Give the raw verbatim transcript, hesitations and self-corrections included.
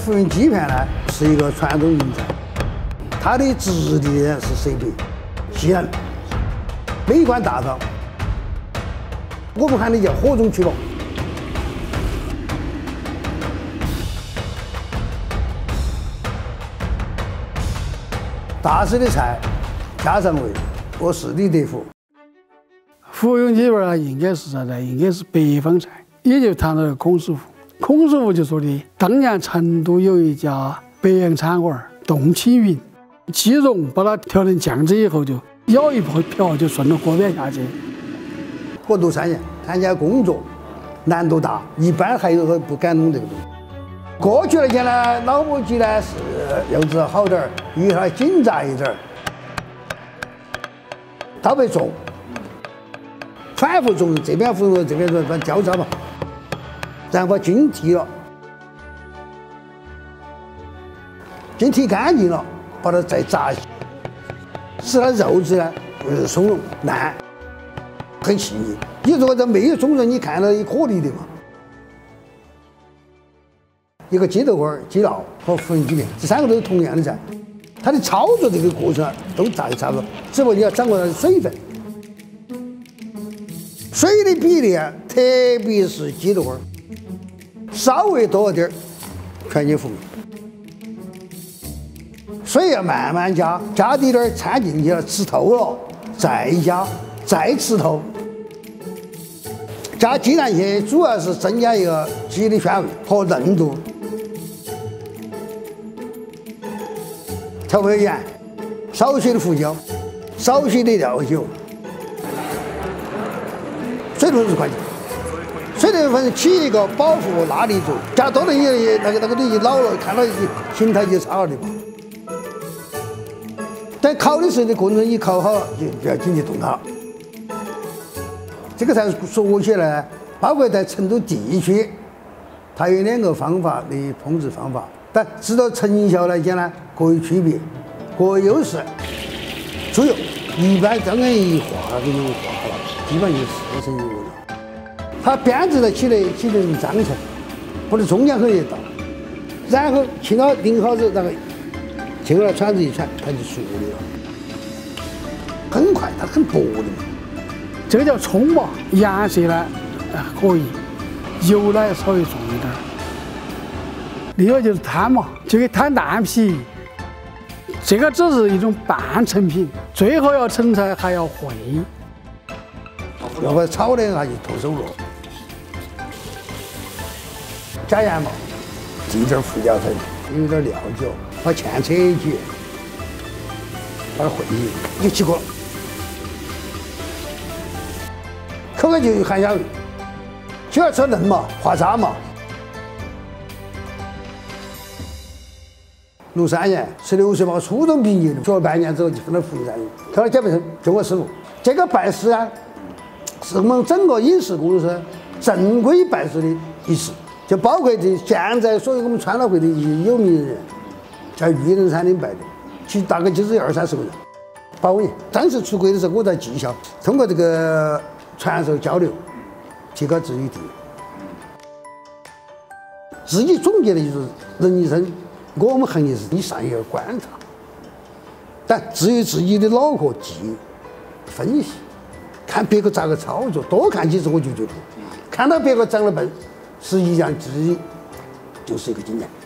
复运机片呢是一个传统营材，它的质地呢是色白、细嫩，美观大方。我们喊的叫火中取宝。大师的菜，家常味，我是李德福。 复运鸡爪呢，应该是啥呢？应该是北方菜，也就谈到了孔师傅。孔师傅就说的，当年成都有一家北洋餐馆洞青云，鸡蓉把它调成酱汁以后，就舀一瓢就顺着锅边下去。 我读三年，参加工作难度大，一般还有不敢弄这个东西。过去来讲呢，老母鸡呢是肉质好点儿，鱼还紧扎一点儿，刀背重，反复重，这边复这边把交叉嘛，然后把筋剔了，筋剔干净了，把它再炸，使它肉质呢呃松茸烂，很细腻。你如果这没有松茸，你看到一颗粒的嘛。一个鸡豆花、鸡烙和复运鸡片，这三个都是同样的菜，它的操作这个过程都大概差不多，只不过你要掌握它的水分，水的比例啊，特别是鸡豆花，稍微多一点，全筋复运。水要慢慢加，加滴点掺进去了，吃透了再加，再吃透。加鸡蛋液主要是增加一个鸡的鲜味和嫩度。调味盐，少许的胡椒，少许的料酒，水头是关键。水头反正起一个保护拉力作用，加多了你那个那个东西老了，看到形态就差了的嘛。在烤的时候的过程中，你烤好了就不要紧急动它。这个菜说起来，包括在成都地区，它有两个方法的烹制方法。但直到成效来讲呢，各有区别，各有优势。猪油一般刚刚一化给你化好了，基本就四成油了。它编制的起来起成章程，或者中间口也到，然后清好拧好子，然后经过铲子一铲，它就熟的了，很快，它很薄的嘛。 这个叫葱嘛，颜色呢啊可以，油呢稍微重一点。另外就是摊嘛，就给摊蛋皮，这个只是一种半成品，最后要成才还要烩， 要不炒的它就脱手了。加盐嘛，滴点胡椒粉，有点料酒，把芡扯起，把它烩起，就起锅了，口感就有含香味。就要吃嫩嘛，化渣嘛。六三年，十六岁报初中毕业的，学了半年之后就分到复运站里，看到蒋培生就我师傅。这个拜师啊，是我们整个影视公司正规拜师的仪式，就包括这现在所有我们川老会的一些有名人，叫玉人山领拜的，其实大概就是二三十个人。八五年，当时出国的时候，我在技校通过这个传授交流，提高自己地位。自己总结的就是人一生。我们行业是你善于观察，但至于自己的脑壳记分析，看别个咋个操作，多看几次我就觉得，看到别个长得笨，实际上自己就是一个经验。